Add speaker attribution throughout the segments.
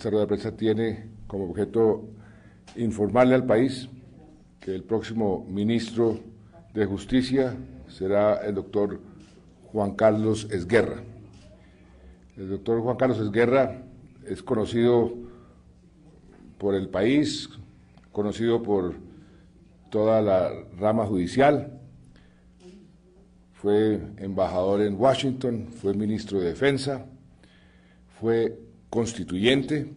Speaker 1: esta rueda de prensa tiene como objeto informarle al país que el próximo ministro de Justicia será el doctor Juan Carlos Esguerra. El doctor Juan Carlos Esguerra es conocido por el país, conocido por toda la rama judicial, fue embajador en Washington, fue ministro de Defensa, fue constituyente,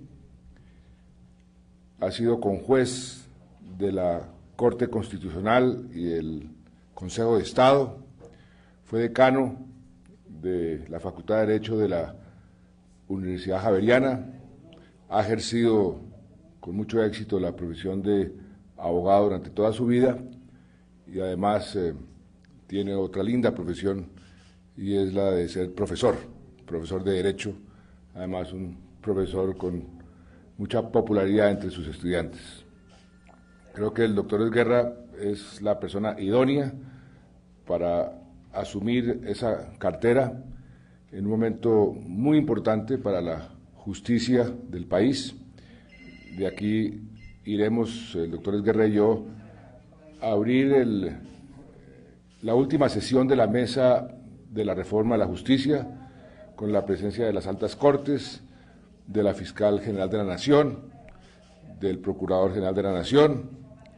Speaker 1: ha sido conjuez de la Corte Constitucional y el Consejo de Estado, fue decano de la Facultad de Derecho de la Universidad Javeriana, ha ejercido con mucho éxito la profesión de abogado durante toda su vida y además tiene otra linda profesión y es la de ser profesor de Derecho, además un profesor con mucha popularidad entre sus estudiantes. Creo que el doctor Esguerra es la persona idónea para asumir esa cartera en un momento muy importante para la justicia del país. De aquí iremos, el doctor Esguerra y yo, a abrir la última sesión de la mesa de la reforma de la justicia, con la presencia de las altas cortes, de la fiscal general de la Nación, del procurador general de la Nación.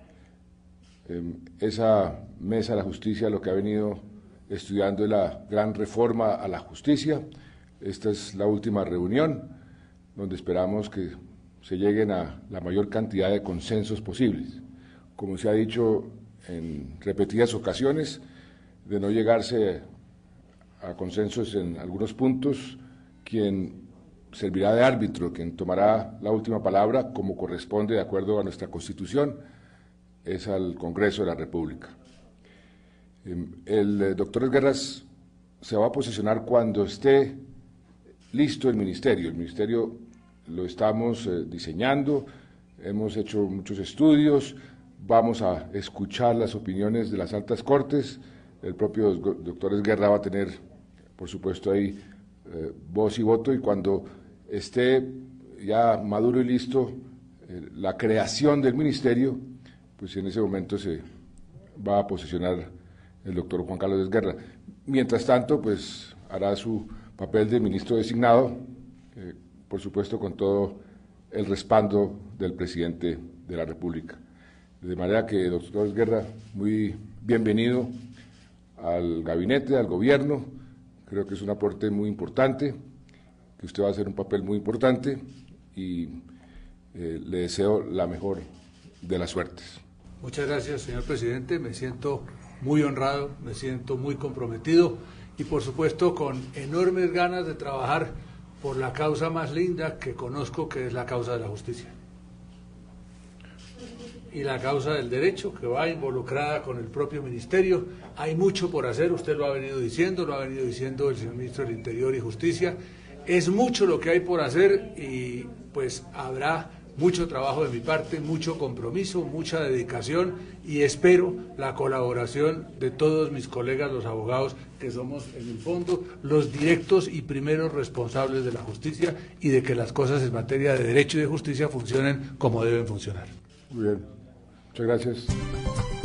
Speaker 1: Esa mesa de la justicia lo que ha venido estudiando es la gran reforma a la justicia. Esta es la última reunión, donde esperamos que se lleguen a la mayor cantidad de consensos posibles. Como se ha dicho en repetidas ocasiones, de no llegarse a consensos en algunos puntos, quien servirá de árbitro, quien tomará la última palabra, como corresponde de acuerdo a nuestra Constitución, es al Congreso de la República. El doctor Esguerra se va a posicionar cuando esté listo el ministerio. El ministerio lo estamos diseñando, hemos hecho muchos estudios, vamos a escuchar las opiniones de las altas cortes. El propio doctor Esguerra va a tener, por supuesto, ahí voz y voto, y cuando esté ya maduro y listo la creación del ministerio, pues en ese momento se va a posicionar el doctor Juan Carlos Esguerra. Mientras tanto, pues hará su papel de ministro designado, por supuesto con todo el respaldo del presidente de la República. De manera que, doctor Esguerra, muy bienvenido al gabinete, al gobierno. Creo que es un aporte muy importante, que usted va a hacer un papel muy importante y le deseo la mejor de las suertes.
Speaker 2: Muchas gracias, señor presidente. Me siento muy honrado, me siento muy comprometido y, por supuesto, con enormes ganas de trabajar por la causa más linda que conozco, que es la causa de la justicia. Y la causa del derecho, que va involucrada con el propio ministerio. Hay mucho por hacer, usted lo ha venido diciendo, lo ha venido diciendo el señor ministro del Interior y Justicia. Es mucho lo que hay por hacer y pues habrá mucho trabajo de mi parte, mucho compromiso, mucha dedicación y espero la colaboración de todos mis colegas, los abogados, que somos en el fondo los directos y primeros responsables de la justicia y de que las cosas en materia de derecho y de justicia funcionen como deben funcionar.
Speaker 1: Muy bien, muchas gracias.